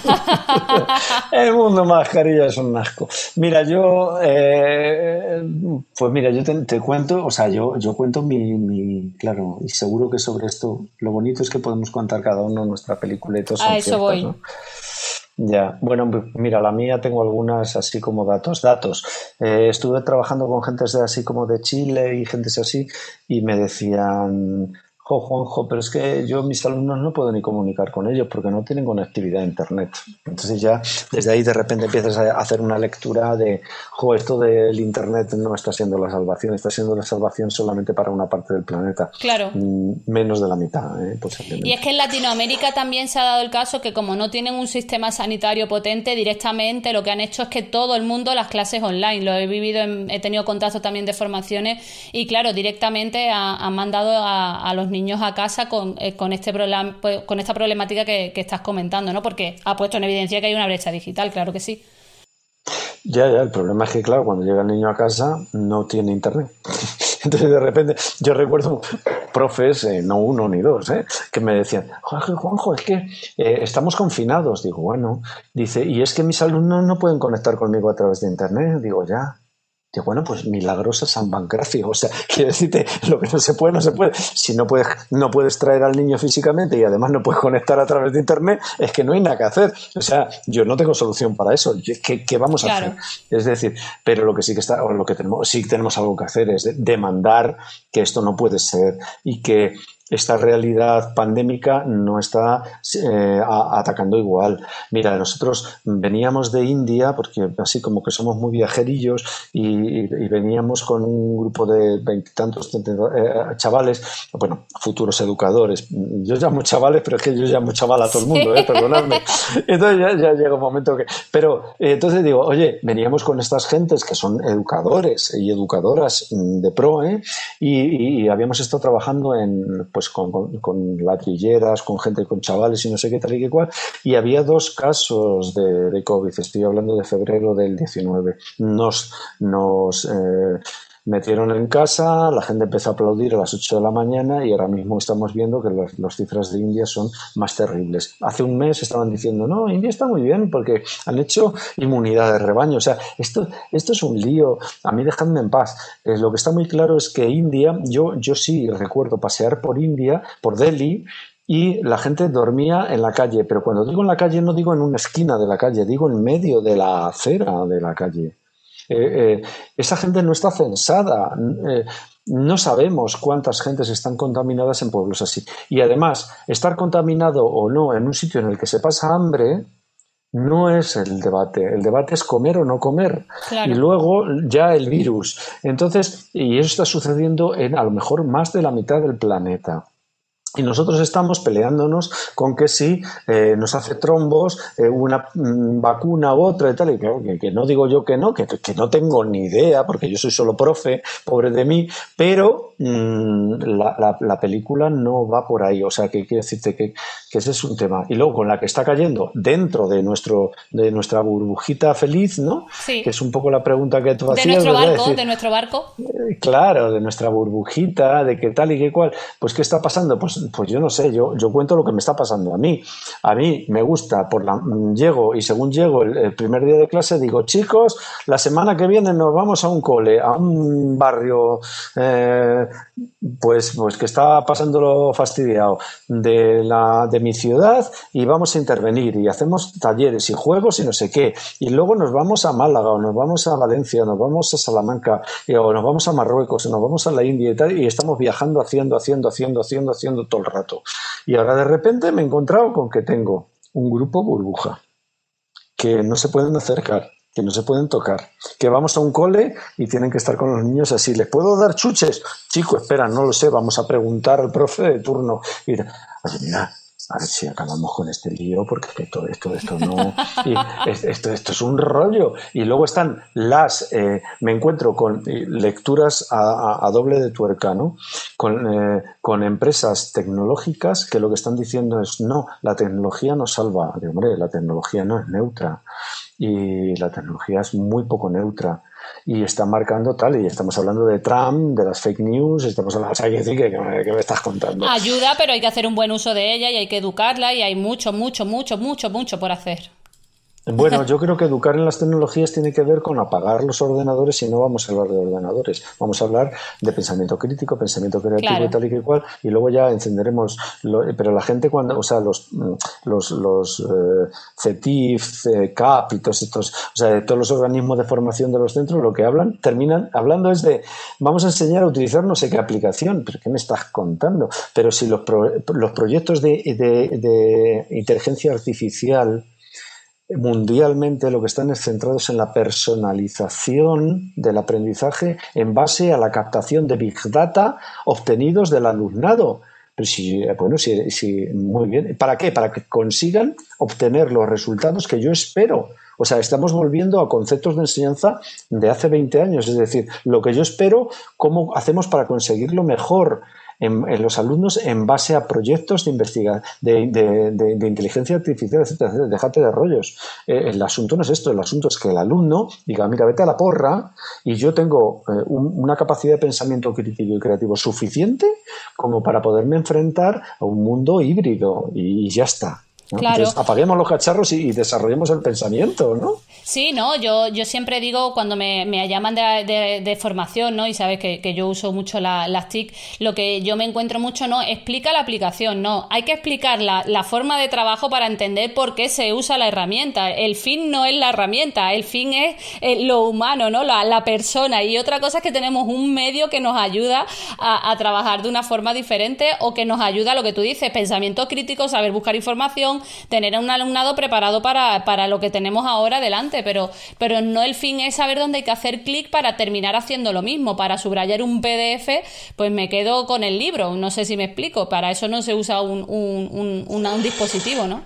El mundo mascarilla es un asco. Mira, yo, eh, pues mira, yo te, te cuento, o sea, yo, yo cuento mi, mi, claro, y seguro que sobre esto, lo bonito es que podemos contar cada uno nuestra peliculeta, A son eso ciertas, voy. ¿no? Ya, bueno, mira, la mía tengo algunas así como datos, datos. Eh, estuve trabajando con gentes de así como de Chile y gentes así y me decían, Jo, Juanjo, pero es que yo mis alumnos no puedo ni comunicar con ellos porque no tienen conectividad a internet. Entonces ya desde ahí de repente empiezas a hacer una lectura de, jo, esto del internet no está siendo la salvación, está siendo la salvación solamente para una parte del planeta. Claro. Menos de la mitad, ¿eh? Posiblemente. Y es que en Latinoamérica también se ha dado el caso que como no tienen un sistema sanitario potente, directamente lo que han hecho es que todo el mundo las clases online. Lo he vivido, en, he tenido contacto también de formaciones y claro, directamente han mandado a, a los niños niños a casa con, eh, con, este problem, con esta problemática que, que estás comentando, ¿no? Porque ha puesto en evidencia que hay una brecha digital, claro que sí. Ya, ya, el problema es que, claro, cuando llega el niño a casa no tiene internet. Entonces, de repente, yo recuerdo profes, eh, no uno ni dos, eh, que me decían, Jorge, Juanjo, es que eh, estamos confinados. Digo, bueno, dice, y es que mis alumnos no pueden conectar conmigo a través de internet. Digo, ya. Digo, bueno, pues milagrosa San Pancracio. O sea, quiero decirte, lo que no se puede, no se puede. Si no puedes, no puedes traer al niño físicamente y además no puedes conectar a través de internet, es que no hay nada que hacer. O sea, yo no tengo solución para eso. ¿Qué, qué vamos a claro. hacer? Es decir, pero lo que sí que está, o lo que tenemos, sí tenemos algo que hacer es demandar que esto no puede ser y que esta realidad pandémica no está eh, a, atacando igual. Mira, nosotros veníamos de India, porque así como que somos muy viajerillos, y, y, y veníamos con un grupo de veintitantos eh, chavales, bueno, futuros educadores. Yo llamo chavales, pero es que yo llamo chaval a todo el mundo, eh, perdonadme. Entonces ya, ya llega un momento que... Pero eh, entonces digo, oye, veníamos con estas gentes que son educadores y educadoras de pro, ¿eh? y, y, y habíamos estado trabajando en... pues con, con, con ladrilleras, con gente, con chavales y no sé qué tal y qué cual, y había dos casos de, de COVID, estoy hablando de febrero del diecinueve. Nos, nos eh, metieron en casa, la gente empezó a aplaudir a las ocho de la mañana y ahora mismo estamos viendo que las, las cifras de India son más terribles. Hace un mes estaban diciendo, no, India está muy bien porque han hecho inmunidad de rebaño. O sea, esto, esto es un lío. A mí dejadme en paz. Eh, lo que está muy claro es que India, yo, yo sí recuerdo pasear por India, por Delhi, y la gente dormía en la calle. Pero cuando digo en la calle no digo en una esquina de la calle, digo en medio de la acera de la calle. Eh, eh, esa gente no está censada, eh, no sabemos cuántas gentes están contaminadas en pueblos así. Y además, estar contaminado o no en un sitio en el que se pasa hambre no es el debate. El debate es comer o no comer. Claro. Y luego ya el virus. Entonces, y eso está sucediendo en a lo mejor más de la mitad del planeta. Y nosotros estamos peleándonos con que si eh, nos hace trombos eh, una mm, vacuna u otra y tal, y que, que no digo yo que no, que, que no tengo ni idea, porque yo soy solo profe, pobre de mí, pero mmm, la, la, la película no va por ahí. O sea, que quiero decirte que, que ese es un tema. Y luego con la que está cayendo dentro de nuestro de nuestra burbujita feliz, ¿no? Sí. Que es un poco la pregunta que tú hacías. De nuestro ¿verdad? barco, decir, de nuestro barco. Eh, claro, de nuestra burbujita, de qué tal y qué cual. Pues, ¿qué está pasando? Pues Pues yo no sé, yo, yo cuento lo que me está pasando a mí. A mí me gusta, por la, llego y según llego el, el primer día de clase digo, chicos, la semana que viene nos vamos a un cole, a un barrio eh, pues, pues que está pasándolo fastidiado de, la, de mi ciudad y vamos a intervenir y hacemos talleres y juegos y no sé qué. Y luego nos vamos a Málaga o nos vamos a Valencia, o nos vamos a Salamanca y, o nos vamos a Marruecos o nos vamos a la India y tal y estamos viajando, haciendo, haciendo, haciendo, haciendo, haciendo todo el rato. Y ahora de repente me he encontrado con que tengo un grupo burbuja, que no se pueden acercar, que no se pueden tocar, que vamos a un cole y tienen que estar con los niños así. ¿Les puedo dar chuches? Chico, espera, no lo sé, vamos a preguntar al profe de turno. Y, oye, mira, a ver si acabamos con este lío, porque esto, esto, esto no... Y esto, esto es un rollo. Y luego están las... Eh, me encuentro con lecturas a, a, a doble de tuerca, ¿no? Con, eh, con empresas tecnológicas que lo que están diciendo es, no, la tecnología nos salva. Digo, hombre, la tecnología no es neutra. Y la tecnología es muy poco neutra. Y está marcando tal, y estamos hablando de Trump, de las fake news, estamos hablando, o sea, hay que decir que, que, me, que me estás contando. Ayuda, pero hay que hacer un buen uso de ella y hay que educarla y hay mucho, mucho, mucho, mucho, mucho por hacer. Bueno, yo creo que educar en las tecnologías tiene que ver con apagar los ordenadores y no vamos a hablar de ordenadores. Vamos a hablar de pensamiento crítico, pensamiento creativo Claro. y tal y que cual, y luego ya encenderemos. Lo, pero la gente cuando, o sea, los los, los eh, C E T I F, C A P y todos estos, o sea, todos los organismos de formación de los centros, lo que hablan, terminan hablando es de vamos a enseñar a utilizar no sé qué aplicación. ¿Pero qué me estás contando? Pero si los, pro, los proyectos de, de, de inteligencia artificial mundialmente lo que están es centrados en la personalización del aprendizaje en base a la captación de Big Data obtenidos del alumnado. Pero si, bueno, si, si, muy bien. ¿Para qué? Para que consigan obtener los resultados que yo espero. O sea, estamos volviendo a conceptos de enseñanza de hace veinte años. Es decir, lo que yo espero, cómo hacemos para conseguirlo mejor en, en los alumnos en base a proyectos de investigación, de, de, de, de inteligencia artificial, etcétera, etcétera. Déjate de rollos. Eh, el asunto no es esto, el asunto es que el alumno diga, mira, vete a la porra y yo tengo eh, un, una capacidad de pensamiento crítico y creativo suficiente como para poderme enfrentar a un mundo híbrido y, y ya está. ¿No? Claro. Entonces, apaguemos los cacharros y, y desarrollemos el pensamiento, ¿no? Sí, no, yo, yo siempre digo cuando me, me llaman de, de, de formación, ¿no? Y sabes que, que yo uso mucho la, las T I C, lo que yo me encuentro mucho, ¿no? Explica la aplicación, no. Hay que explicar la, la forma de trabajo para entender por qué se usa la herramienta. El fin no es la herramienta, el fin es eh, lo humano, ¿no? La, la persona. Y otra cosa es que tenemos un medio que nos ayuda a, a trabajar de una forma diferente o que nos ayuda a lo que tú dices, pensamiento crítico, saber buscar información, tener a un alumnado preparado para, para lo que tenemos ahora delante, pero, pero no el fin es saber dónde hay que hacer clic para terminar haciendo lo mismo. Para subrayar un P D F, pues me quedo con el libro, no sé si me explico, para eso no se usa un, un, un, un, un dispositivo, ¿no?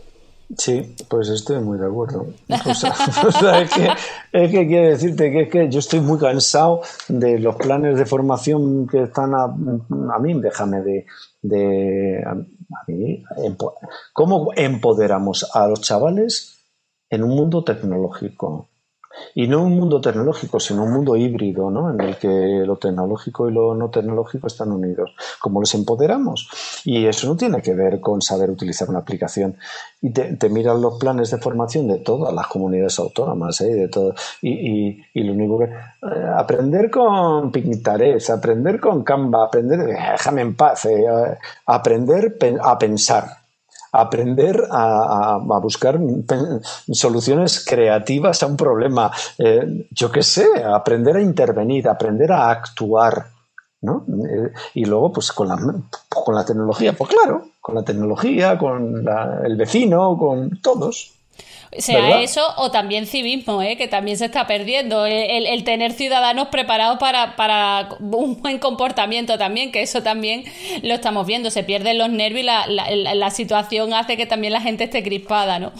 Sí, pues estoy muy de acuerdo. O sea, o sea, es, que, es que quiero decirte que es que yo estoy muy cansado de los planes de formación que están a, a mí, déjame de... de a, a mí, empo, ¿cómo empoderamos a los chavales en un mundo tecnológico? Y no un mundo tecnológico, sino un mundo híbrido, ¿no? En el que lo tecnológico y lo no tecnológico están unidos. ¿Cómo los empoderamos? Y eso no tiene que ver con saber utilizar una aplicación. Y te, te miran los planes de formación de todas las comunidades autónomas, ¿eh? De todo. Y, y, y lo único que... Eh, aprender con Pinterest, aprender con Canva, aprender... Eh, déjame en paz. Eh, aprender pe- a pensar. Aprender a, a, a buscar soluciones creativas a un problema, eh, yo qué sé, aprender a intervenir, aprender a actuar, ¿no? Eh, y luego, pues con la, con la tecnología, pues claro, con la tecnología, con la, el vecino, con todos. Sea ¿verdad? Eso o también civismo, ¿eh? Que también se está perdiendo. El, el tener ciudadanos preparados para, para un buen comportamiento también, que eso también lo estamos viendo. Se pierden los nervios y la, la, la situación hace que también la gente esté crispada, ¿no?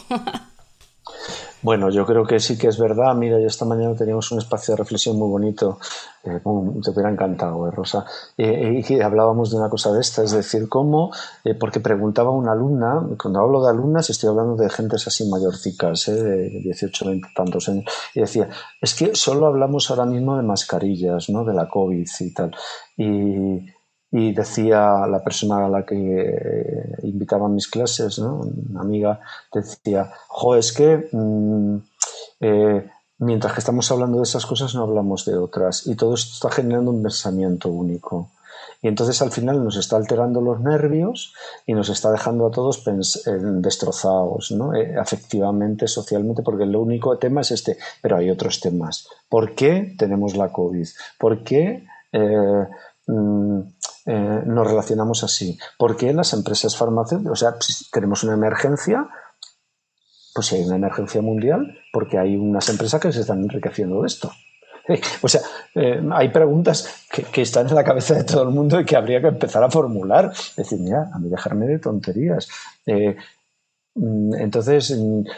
Bueno, yo creo que sí que es verdad. Mira, ya esta mañana teníamos un espacio de reflexión muy bonito. Eh, te hubiera encantado, eh, Rosa. Eh, y hablábamos de una cosa de esta, es decir, cómo, eh, porque preguntaba una alumna, cuando hablo de alumnas estoy hablando de gentes así mayorcicas, eh, de dieciocho, veinte tantos años, y decía, es que solo hablamos ahora mismo de mascarillas, ¿no? De la COVID y tal. Y... Y decía la persona a la que eh, invitaba a mis clases, ¿no? Una amiga, decía, jo, es que mmm, eh, mientras que estamos hablando de esas cosas no hablamos de otras. Y todo esto está generando un pensamiento único. Y entonces al final nos está alterando los nervios y nos está dejando a todos pens- eh, destrozados, ¿no? Eh, afectivamente, socialmente, porque el único tema es este. Pero hay otros temas. ¿Por qué tenemos la COVID? ¿Por qué... Eh, mmm, Eh, nos relacionamos así? ¿Por qué las empresas farmacéuticas? O sea, si tenemos una emergencia, pues si hay una emergencia mundial, porque hay unas empresas que se están enriqueciendo de esto. Eh, o sea, eh, hay preguntas que, que están en la cabeza de todo el mundo y que habría que empezar a formular. Es decir, mira, a mí dejarme de tonterías. Eh, entonces...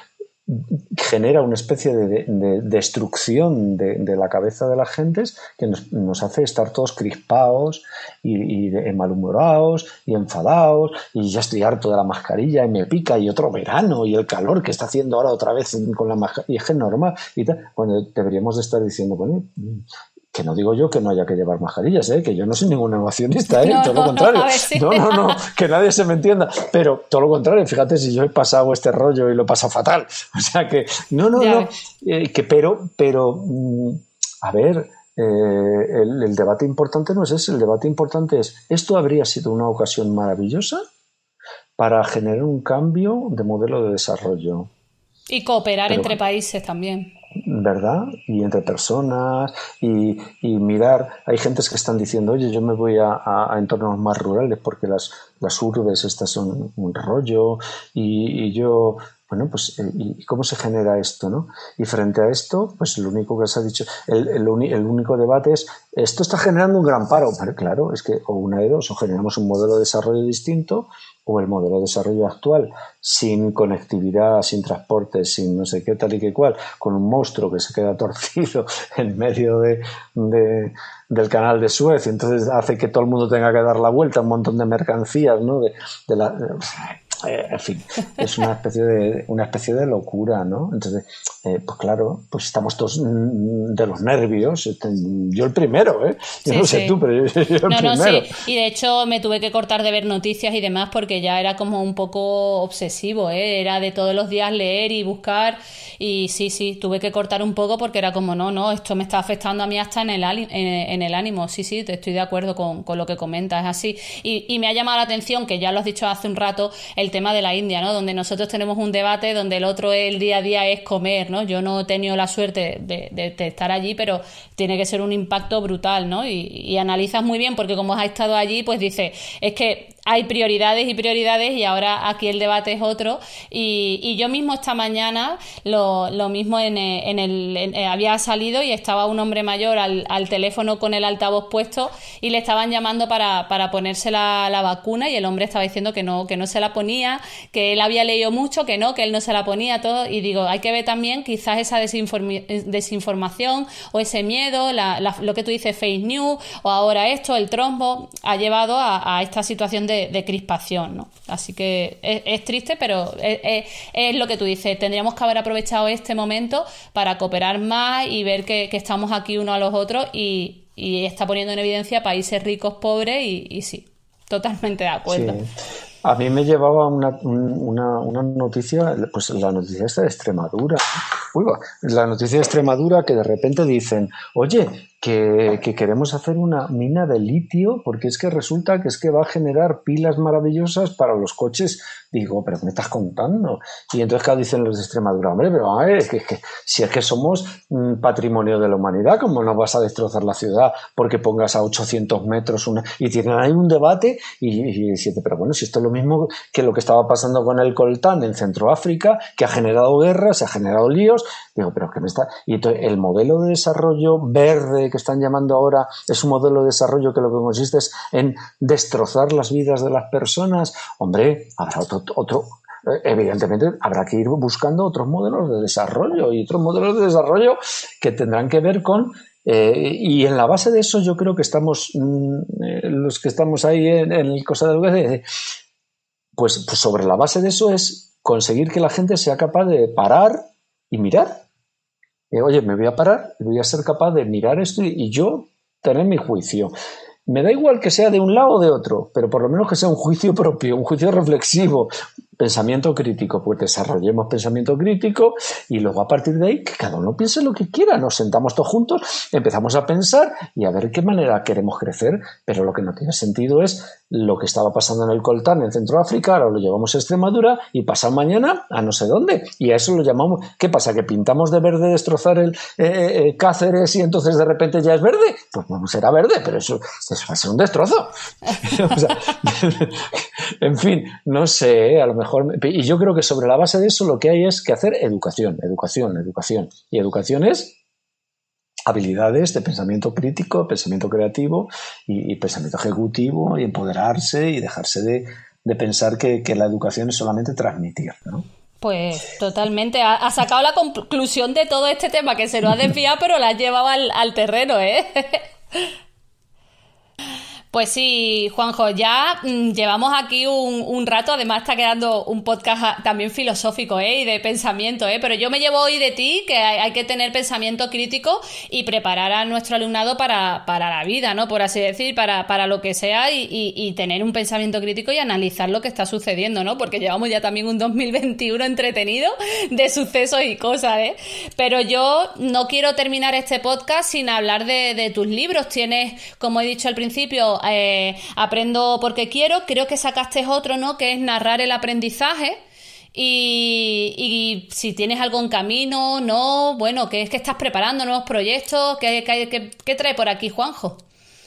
genera una especie de, de, de destrucción de, de la cabeza de las gentes que nos, nos hace estar todos crispados y, y de, malhumorados y enfadados y ya estoy harto de la mascarilla y me pica y otro verano y el calor que está haciendo ahora otra vez con la mascarilla y es que es normal y tal, cuando deberíamos de estar diciendo, bueno, Que no digo yo que no haya que llevar mascarillas, ¿eh? Que yo no soy ningún negacionista, ¿eh? No, todo no, lo contrario. No, a ver si... no, no, no, que nadie se me entienda. Pero todo lo contrario, fíjate si yo he pasado este rollo y lo he pasado fatal. O sea que, no, no, ya no. Eh, que pero, pero, mm, a ver, eh, el, el debate importante no es ese. El debate importante es, ¿esto habría sido una ocasión maravillosa para generar un cambio de modelo de desarrollo? Y cooperar pero, entre países también. ¿Verdad? Y entre personas y, y mirar, hay gentes que están diciendo, oye, yo me voy a, a, a entornos más rurales porque las, las urbes estas son un rollo y, y yo, bueno, pues ¿y cómo se genera esto, no? Y frente a esto, pues lo único que se ha dicho, el, el, el único debate es, esto está generando un gran paro, pero claro, es que o una de dos, o generamos un modelo de desarrollo distinto o el modelo de desarrollo actual, sin conectividad, sin transporte, sin no sé qué tal y qué cual, con un monstruo que se queda torcido en medio de, de, del canal de Suez y entonces hace que todo el mundo tenga que dar la vuelta, un montón de mercancías, ¿no? De, de la, eh, en fin, es una especie de una especie de locura, ¿no? Entonces, eh, pues claro, pues estamos todos de los nervios, yo el primero, ¿eh? Yo sí, no sé sí. tú, pero yo, yo el no, primero. No, sí. Y de hecho me tuve que cortar de ver noticias y demás porque ya era como un poco obsesivo, ¿eh? Era de todos los días leer y buscar y sí, sí, tuve que cortar un poco porque era como, no, no, esto me está afectando a mí hasta en el, en, en el ánimo, sí, sí, estoy de acuerdo con, con lo que comentas, es así. Y, y me ha llamado la atención, que ya lo has dicho hace un rato, el tema de la India, ¿no? Donde nosotros tenemos un debate donde el otro el día a día es comer, ¿no? Yo no he tenido la suerte de, de, de estar allí, pero tiene que ser un impacto brutal, ¿no? Y, y analizas muy bien porque como has estado allí, pues dices, es que hay prioridades y prioridades y ahora aquí el debate es otro y, y yo mismo esta mañana lo, lo mismo en, en el en, había salido y estaba un hombre mayor al, al teléfono con el altavoz puesto y le estaban llamando para, para ponerse la, la vacuna y el hombre estaba diciendo que no, que no se la ponía, que él había leído mucho, que no, que él no se la ponía todo y digo, hay que ver también quizás esa desinform- desinformación o ese miedo, la, la, lo que tú dices fake news o ahora esto, el trombo ha llevado a, a esta situación de De, de crispación, ¿no? Así que es, es triste, pero es, es, es lo que tú dices, tendríamos que haber aprovechado este momento para cooperar más y ver que, que estamos aquí unos a los otros y, y está poniendo en evidencia países ricos, pobres y, y sí, totalmente de acuerdo. Sí. A mí me llevaba una, una, una noticia, pues la noticia esta de Extremadura. Uy, la noticia de Extremadura que de repente dicen, oye, que, que queremos hacer una mina de litio porque es que resulta que es que va a generar pilas maravillosas para los coches. Digo, ¿pero qué me estás contando? Y entonces, claro, dicen los de Extremadura, hombre, pero a ver, que, que, si es que somos mm, patrimonio de la humanidad, ¿cómo no vas a destrozar la ciudad porque pongas a ochocientos metros una... Y tienen ahí un debate y, y dicen, pero bueno, si esto es lo mismo que lo que estaba pasando con el coltán en Centroáfrica, que ha generado guerras, se ha generado líos. Digo, pero ¿qué me está...? Y entonces, el modelo de desarrollo verde que están llamando ahora es un modelo de desarrollo que lo que consiste es en destrozar las vidas de las personas. Hombre, habrá otro, otro evidentemente habrá que ir buscando otros modelos de desarrollo y otros modelos de desarrollo que tendrán que ver con Eh, y en la base de eso yo creo que estamos mmm, eh, los que estamos ahí en, en el cosa del eh, pues, pues sobre la base de eso es conseguir que la gente sea capaz de parar y mirar. Eh, oye, me voy a parar y voy a ser capaz de mirar esto y, y yo tener mi juicio. Me da igual que sea de un lado o de otro, pero por lo menos que sea un juicio propio, un juicio reflexivo, pensamiento crítico, pues desarrollemos pensamiento crítico y luego a partir de ahí que cada uno piense lo que quiera, nos sentamos todos juntos, empezamos a pensar y a ver qué manera queremos crecer, pero lo que no tiene sentido es lo que estaba pasando en el coltán en Centroáfrica, ahora lo llevamos a Extremadura y pasado mañana a no sé dónde y a eso lo llamamos, ¿qué pasa? ¿Que pintamos de verde destrozar el eh, eh, Cáceres y entonces de repente ya es verde? Pues no será verde, pero eso, eso va a ser un destrozo. O sea, en fin, no sé, a lo mejor. Y yo creo que sobre la base de eso lo que hay es que hacer educación, educación, educación. Y educación es habilidades de pensamiento crítico, pensamiento creativo y, y pensamiento ejecutivo y empoderarse y dejarse de, de pensar que, que la educación es solamente transmitir, ¿no? Pues totalmente. Ha, ha sacado la conclusión de todo este tema que se lo ha desviado, pero la ha llevado al, al terreno, ¿eh? Pues sí, Juanjo, ya mmm, llevamos aquí un, un rato, además está quedando un podcast también filosófico, ¿eh? Y de pensamiento, ¿eh? Pero yo me llevo hoy de ti que hay, hay que tener pensamiento crítico y preparar a nuestro alumnado para, para la vida, ¿no? Por así decir, para, para lo que sea y, y, y tener un pensamiento crítico y analizar lo que está sucediendo, ¿no? Porque llevamos ya también un dos mil veintiuno entretenido de sucesos y cosas, ¿eh? Pero yo no quiero terminar este podcast sin hablar de, de tus libros. Tienes, como he dicho al principio, eh, Aprendo porque quiero. Creo que sacaste otro, ¿no? Que es narrar el aprendizaje. Y, y si tienes algo en camino, ¿no? Bueno, que es que estás preparando nuevos proyectos. ¿Qué, qué, qué, qué trae por aquí, Juanjo?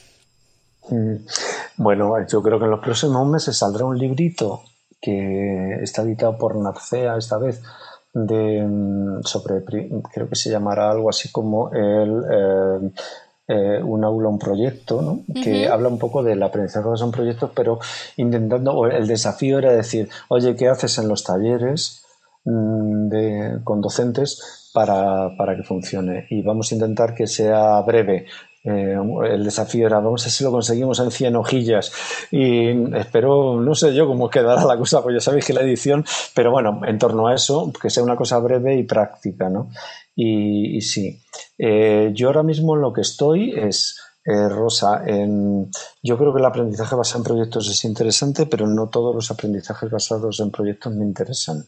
Bueno, yo creo que en los próximos meses saldrá un librito que está editado por Narcea esta vez, de sobre, creo que se llamará algo así como el eh, eh, un aula, un proyecto, ¿no? Uh-huh. Que habla un poco del aprendizaje de son proyectos, pero intentando, o el desafío era decir, oye, ¿qué haces en los talleres de, con docentes para, para que funcione? Y vamos a intentar que sea breve. Eh, el desafío era, vamos a ver si lo conseguimos en cien hojillas y espero, no sé yo cómo quedará la cosa, pues ya sabéis que la edición, pero bueno, en torno a eso, que sea una cosa breve y práctica, ¿no? Y, y sí, eh, yo ahora mismo lo que estoy es, eh, Rosa, en, yo creo que el aprendizaje basado en proyectos es interesante, pero no todos los aprendizajes basados en proyectos me interesan.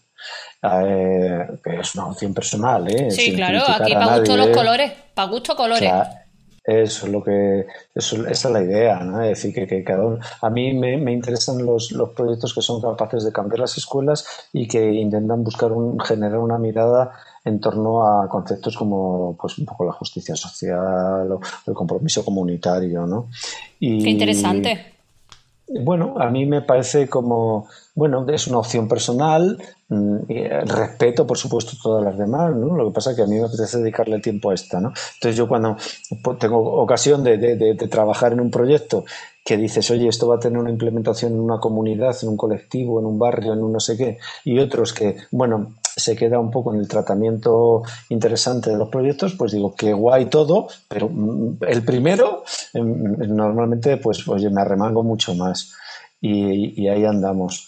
Eh, que es una opción personal, ¿eh? Sí, Sin claro, aquí para gusto los colores, para gusto colores. O sea, eso es lo que, eso, esa es la idea, ¿no? Es decir, que, que cada uno, a mí me, me interesan los, los proyectos que son capaces de cambiar las escuelas y que intentan buscar un, generar una mirada en torno a conceptos como, pues, un poco la justicia social o el compromiso comunitario, ¿no? Y, qué interesante. Bueno, a mí me parece como, bueno, es una opción personal, respeto, por supuesto, todas las demás, ¿no? Lo que pasa es que a mí me apetece dedicarle tiempo a esta, ¿no? Entonces yo cuando tengo ocasión de, de, de, de trabajar en un proyecto que dices, oye, esto va a tener una implementación en una comunidad, en un colectivo, en un barrio, en un no sé qué, y otros que, bueno, se queda un poco en el tratamiento interesante de los proyectos, pues digo, qué guay todo, pero el primero, normalmente, pues, oye, me arremango mucho más y, y ahí andamos.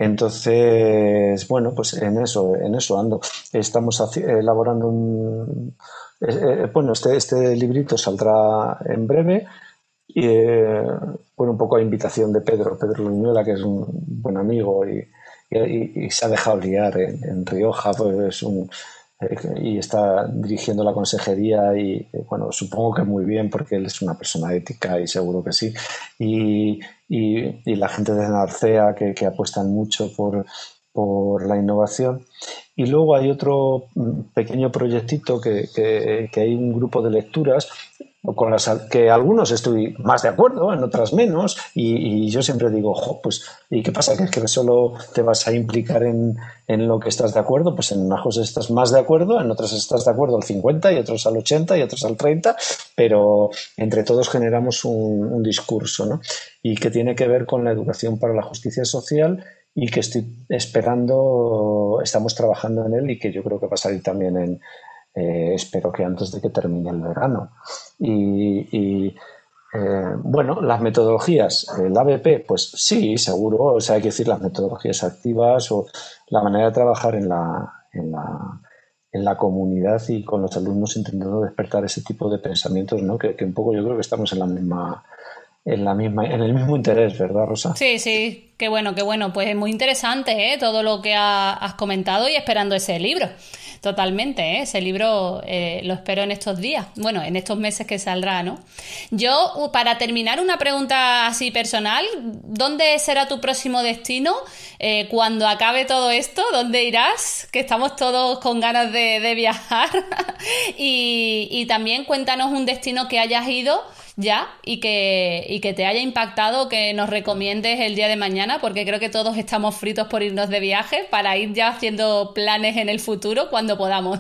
Entonces, bueno, pues en eso, en eso ando. Estamos elaborando un... Eh, bueno, este, este librito saldrá en breve. Y, eh, bueno, un poco a invitación de Pedro, Pedro Luñuela, que es un buen amigo y, y, y se ha dejado liar en, en Rioja, pues es un... y está dirigiendo la consejería y, bueno, supongo que muy bien porque él es una persona ética y seguro que sí. Y, y, y la gente de Narcea que, que apuestan mucho por, por la innovación. Y luego hay otro pequeño proyectito que, que, que hay un grupo de lecturas con las que algunos estoy más de acuerdo, en otras menos, y, y yo siempre digo, jo, pues, ¿y qué pasa? ¿Que es que solo te vas a implicar en, en lo que estás de acuerdo? Pues en unas cosas estás más de acuerdo, en otras estás de acuerdo al cincuenta y otros al ochenta y otros al treinta, pero entre todos generamos un, un discurso, ¿no? Y que tiene que ver con la educación para la justicia social y que estoy esperando, estamos trabajando en él y que yo creo que va a salir también en Eh, espero que antes de que termine el verano. Y, y eh, bueno, las metodologías, el A B P, pues sí, seguro, o sea, hay que decir las metodologías activas o la manera de trabajar en la, en la, en la comunidad y con los alumnos intentando despertar ese tipo de pensamientos, ¿no? Que, que un poco yo creo que estamos en la misma... En, la misma, en el mismo interés, ¿verdad, Rosa? Sí, sí, qué bueno, qué bueno. Pues es muy interesante, ¿eh? Todo lo que ha, has comentado y esperando ese libro. Totalmente, ¿eh? Ese libro eh, lo espero en estos días, bueno, en estos meses que saldrá, ¿no? Yo, para terminar, una pregunta así personal, ¿dónde será tu próximo destino eh, cuando acabe todo esto? ¿Dónde irás? Que estamos todos con ganas de, de viajar. y, y también cuéntanos un destino que hayas ido ya y que, y que te haya impactado, que nos recomiendes el día de mañana, porque creo que todos estamos fritos por irnos de viaje para ir ya haciendo planes en el futuro cuando podamos.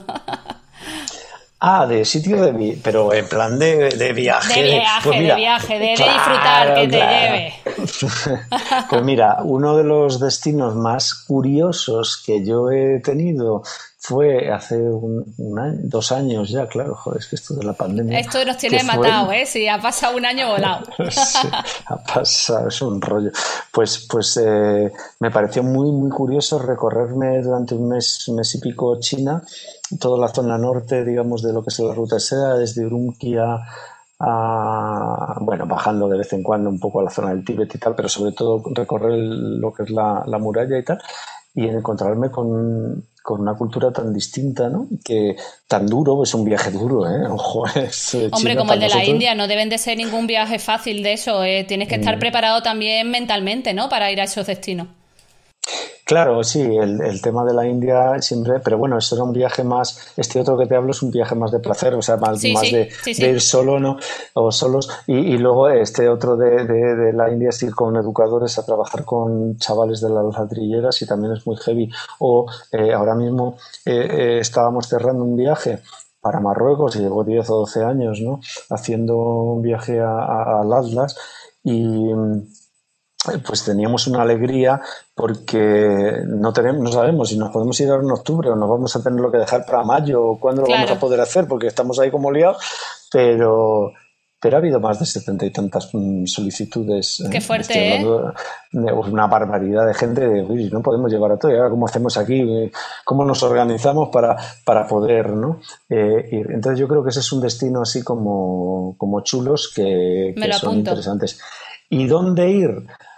Ah, de sitio de... Vi- pero en plan de, de viaje. De viaje, Pues mira, de viaje, de, de claro, disfrutar, que te claro. lleve. Pues mira, uno de los destinos más curiosos que yo he tenido fue hace un, un año, dos años ya, claro, joder, es que esto de la pandemia... Esto nos tiene matado, fue... ¿eh? Sí, ha pasado un año volado. Sí, ha pasado, es un rollo. Pues, pues eh, me pareció muy, muy curioso recorrerme durante un mes, mes y pico China, toda la zona norte, digamos, de lo que es la ruta de seda, desde Urumqi a... A, bueno, bajando de vez en cuando un poco a la zona del Tíbet y tal, pero sobre todo recorrer el, lo que es la, la muralla y tal, y encontrarme con, con una cultura tan distinta, ¿no? Que tan duro, es un viaje duro, ¿eh? Ojo, es, Hombre, China, como el de nosotros... la India, no deben de ser ningún viaje fácil de eso, eh. Tienes que estar mm. preparado también mentalmente, ¿no? Para ir a esos destinos. Claro, sí, el, el tema de la India siempre, pero bueno, eso era un viaje más, este otro que te hablo es un viaje más de placer, o sea, más, sí, más sí, de, sí, sí. de ir solo, ¿no? O solos, y, y luego este otro de, de, de la India es ir con educadores a trabajar con chavales de las ladrilleras y también es muy heavy. O eh, ahora mismo eh, eh, estábamos cerrando un viaje para Marruecos y llevo diez o doce años, ¿no? Haciendo un viaje a, a, al Atlas y... pues teníamos una alegría porque no tenemos, no sabemos si nos podemos ir ahora en octubre o nos vamos a tenerlo que dejar para mayo o cuándo lo claro. vamos a poder hacer porque estamos ahí como liados, pero pero ha habido más de setenta y tantas solicitudes. Qué fuerte, ¿eh? De una barbaridad de gente de, uy, no podemos llevar a todo, y ahora cómo hacemos aquí, cómo nos organizamos para, para poder, ¿no? Eh, ir. Entonces yo creo que ese es un destino así como, como chulos que, que son apunto. Interesantes. ¿Y dónde ir?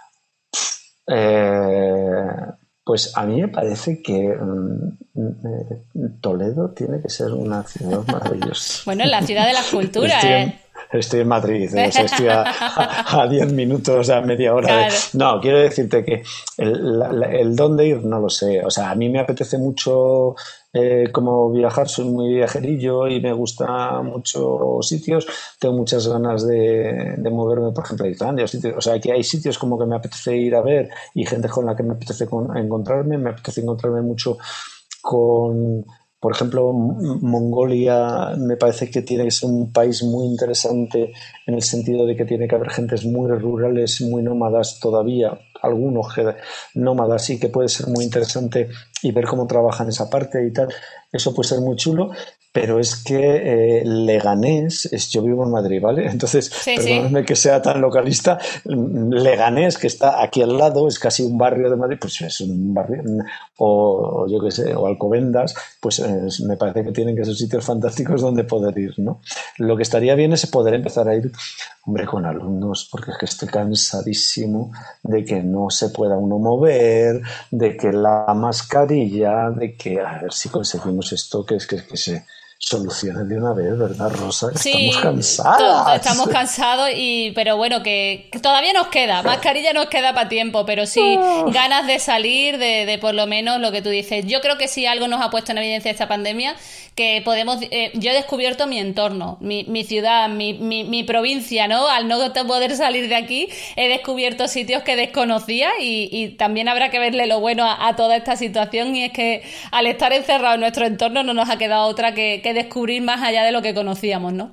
Eh, pues a mí me parece que eh, Toledo tiene que ser una ciudad maravillosa. Bueno, la ciudad de la cultura, estoy ¿eh? En, estoy en Madrid, ¿eh? O sea, estoy a diez minutos, o sea, media hora. Claro. De... No, quiero decirte que el, la, el dónde ir no lo sé. O sea, a mí me apetece mucho... Eh, como viajar, soy muy viajerillo y me gusta mucho sitios, tengo muchas ganas de, de moverme, por ejemplo, a Islandia, sitios, o sea, que hay sitios como que me apetece ir a ver y gente con la que me apetece con, encontrarme, me apetece encontrarme mucho con, por ejemplo, Mongolia me parece que tiene que ser un país muy interesante en el sentido de que tiene que haber gentes muy rurales, muy nómadas todavía, algunos nómadas sí que puede ser muy interesante y ver cómo trabajan esa parte y tal, eso puede ser muy chulo, pero es que eh, Leganés, es, yo vivo en Madrid, ¿vale? Entonces, sí, perdóname sí. que sea tan localista, Leganés, que está aquí al lado, es casi un barrio de Madrid, pues es un barrio, o yo qué sé, o Alcobendas, pues eh, me parece que tienen que ser sitios fantásticos donde poder ir, ¿no? Lo que estaría bien es poder empezar a ir, hombre, con alumnos, porque es que estoy cansadísimo de que no se pueda uno mover, de que la mascarilla, de que a ver si conseguimos esto, que es que, que se solucione de una vez, ¿verdad, Rosa? Sí, estamos cansadas. Estamos cansados, y, pero bueno, que, que todavía nos queda, mascarilla nos queda para tiempo, pero sí oh. ganas de salir, de, de por lo menos lo que tú dices. Yo creo que sí algo nos ha puesto en evidencia esta pandemia, que podemos, eh, yo he descubierto mi entorno, mi, mi ciudad, mi, mi, mi provincia, ¿no? Al no poder salir de aquí, he descubierto sitios que desconocía y, y también habrá que verle lo bueno a, a toda esta situación, y es que al estar encerrado en nuestro entorno no nos ha quedado otra que, que descubrir más allá de lo que conocíamos, ¿no?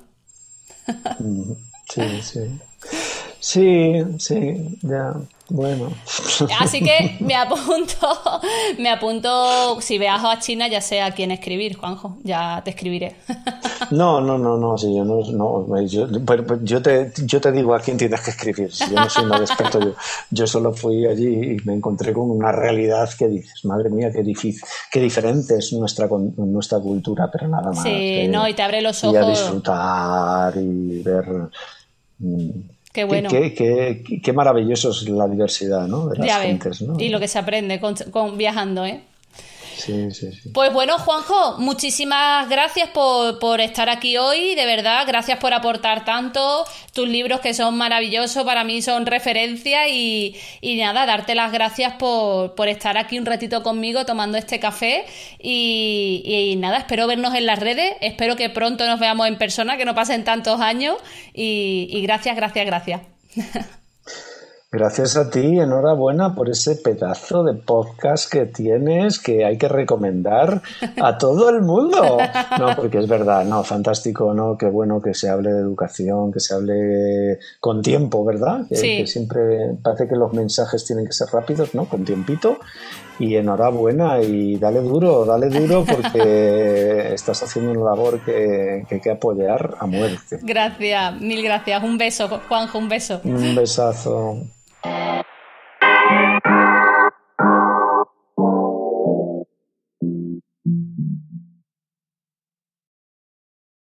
Sí, sí. Sí, sí, ya, bueno. Así que me apunto, me apunto, si viajo a China ya sé a quién escribir, Juanjo, ya te escribiré. No, no, no, no, sí, yo no, no yo, yo, te, yo te digo a quién tienes que escribir, yo no soy nada experto, yo, yo solo fui allí y me encontré con una realidad que dices, madre mía, qué difícil, qué diferente es nuestra, nuestra cultura, pero nada más. Sí, que, no, y te abre los ojos. Y a disfrutar y ver... Qué bueno. Qué, qué, qué, qué maravilloso es la diversidad, ¿no? De las ya gentes, ¿no? Y lo que se aprende con, con viajando, ¿eh? Sí, sí, sí. Pues bueno, Juanjo, muchísimas gracias por, por estar aquí hoy, de verdad, gracias por aportar tanto, tus libros que son maravillosos, para mí son referencia, y, y nada, darte las gracias por, por estar aquí un ratito conmigo tomando este café, y, y nada, espero vernos en las redes, espero que pronto nos veamos en persona, que no pasen tantos años, y, y gracias, gracias, gracias. Gracias a ti, enhorabuena por ese pedazo de podcast que tienes, que hay que recomendar a todo el mundo. No, porque es verdad, no, fantástico, ¿no? Qué bueno que se hable de educación, que se hable con tiempo, ¿verdad? Que, Sí. que siempre parece que los mensajes tienen que ser rápidos, ¿no? Con tiempito. Y enhorabuena y dale duro, dale duro porque estás haciendo una labor que, que hay que apoyar a muerte. Gracias, mil gracias. Un beso, Juanjo, un beso. Un besazo.